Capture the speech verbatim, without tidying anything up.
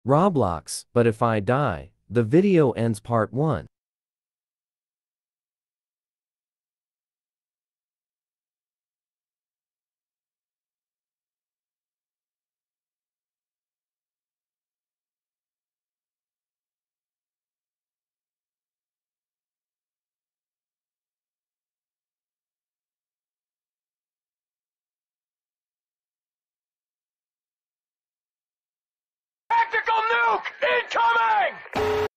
Roblox, but if I die, the video ends part one. Tactical nuke incoming!